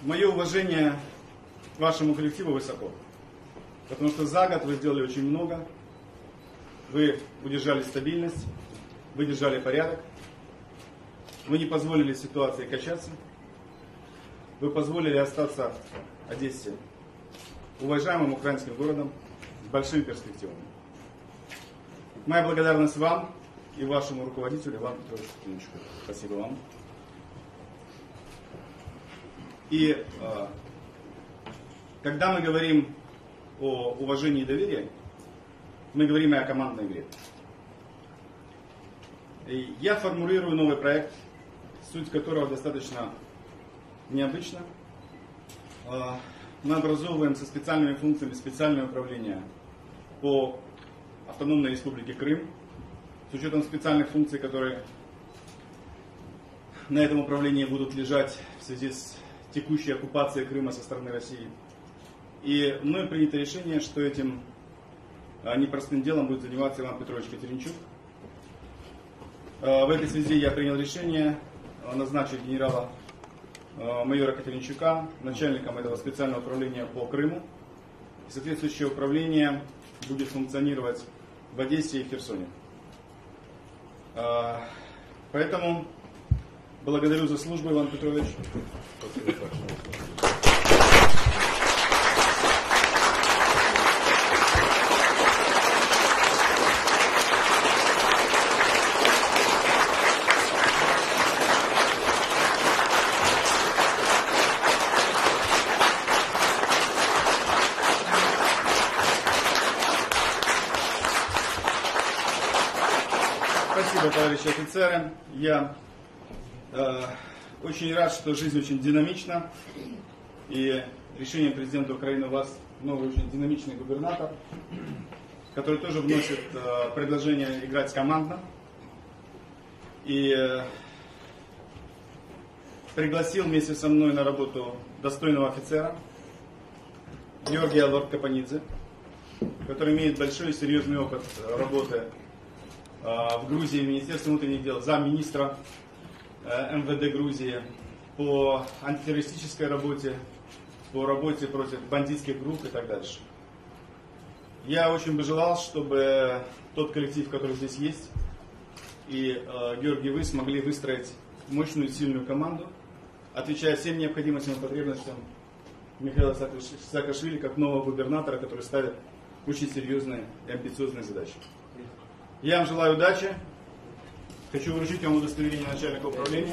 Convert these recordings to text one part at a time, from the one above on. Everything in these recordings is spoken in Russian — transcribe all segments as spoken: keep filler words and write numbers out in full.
Мое уважение вашему коллективу высоко. Потому что за год вы сделали очень много. Вы удержали стабильность, вы держали порядок. Вы не позволили ситуации качаться. Вы позволили остаться Одессе уважаемым украинским городом с большими перспективами. Моя благодарность вам и вашему руководителю Ивану Петровичу Катеринчуку. Спасибо вам. И э, когда мы говорим о уважении и доверии, мы говорим и о командной игре. И я формулирую новый проект, суть которого достаточно необычна. Э, мы образовываем со специальными функциями специальное управление по Автономной Республике Крым, с учетом специальных функций, которые на этом управлении будут лежать в связи с текущей оккупацией Крыма со стороны России. И мной принято решение, что этим непростым делом будет заниматься Иван Петрович Катеринчук. В этой связи я принял решение назначить генерала майора Катеринчука начальником этого специального управления по Крыму. И соответствующее управление будет функционировать в Одессе и в Херсоне. Поэтому благодарю за службу, Иван Петрович. Спасибо, товарищи офицеры. Я э, очень рад, что жизнь очень динамична. И решением президента Украины у вас новый очень динамичный губернатор, который тоже вносит э, предложение играть командно. И э, пригласил вместе со мной на работу достойного офицера Георгия Лорд-Капанидзе, который имеет большой и серьезный опыт работы в Грузии, в Министерстве внутренних дел, замминистра эм вэ дэ Грузии, по антитеррористической работе, по работе против бандитских групп и так дальше. Я очень бы желал, чтобы тот коллектив, который здесь есть, и э, Георгий, вы смогли выстроить мощную, сильную команду, отвечая всем необходимостям и потребностям Михаила Саакашвили как нового губернатора, который ставит очень серьезные и амбициозные задачи. Я вам желаю удачи. Хочу вручить вам удостоверение начальника управления.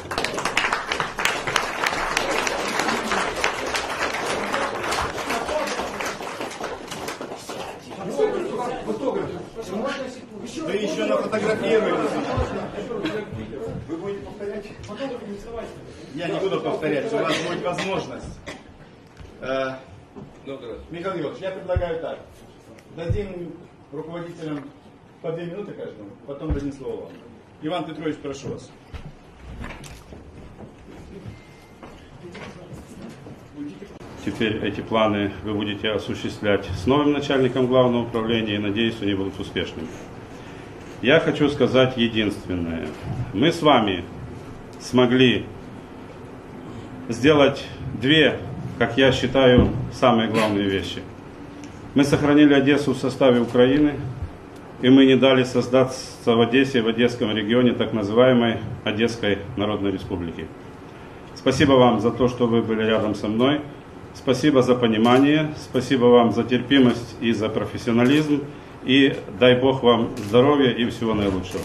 Вы еще нафотографируете. Вы будете повторять? Я не буду повторять, у вас будет возможность. Михаил Георгиевич, я предлагаю так. Дадим руководителям по две минуты каждому, потом дадим слово вам. Иван Петрович, прошу вас. Теперь эти планы вы будете осуществлять с новым начальником главного управления, и надеюсь, они будут успешными. Я хочу сказать единственное. Мы с вами смогли сделать две, как я считаю, самые главные вещи. Мы сохранили Одессу в составе Украины, и мы не дали создаться в Одессе, в Одесском регионе, так называемой Одесской Народной Республики. Спасибо вам за то, что вы были рядом со мной. Спасибо за понимание, спасибо вам за терпимость и за профессионализм. И дай Бог вам здоровья и всего наилучшего.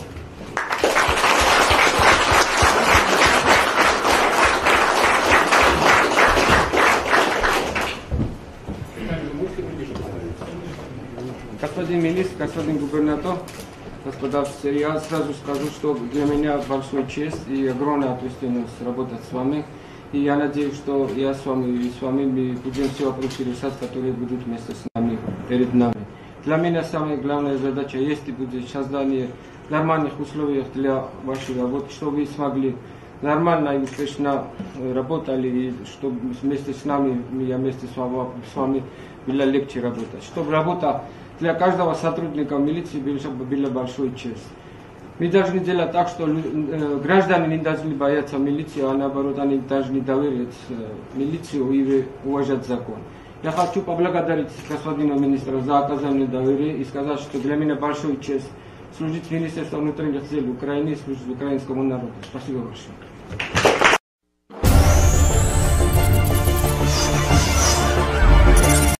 Господин министр, господин губернатор, господа офицеры, я сразу скажу, что для меня большой честь и огромная ответственность работать с вами. И я надеюсь, что я с вами и с вами мы будем все вопросы решать, которые будут вместе с нами, перед нами. Для меня самая главная задача есть и будет создание нормальных условий для вашей работы, чтобы вы смогли нормально и успешно работали, и чтобы вместе с нами, я вместе с вами, с вами было легче работать. Чтобы работа для каждого сотрудника милиции была большой честь. Мы должны делать так, что э, граждане не должны бояться милиции, а наоборот они должны доверять э, милицию и уважать закон. Я хочу поблагодарить господина министра за оказание доверия и сказать, что для меня большой честь служить в Министерстве внутренних дел Украины и служить украинскому народу. Спасибо большое.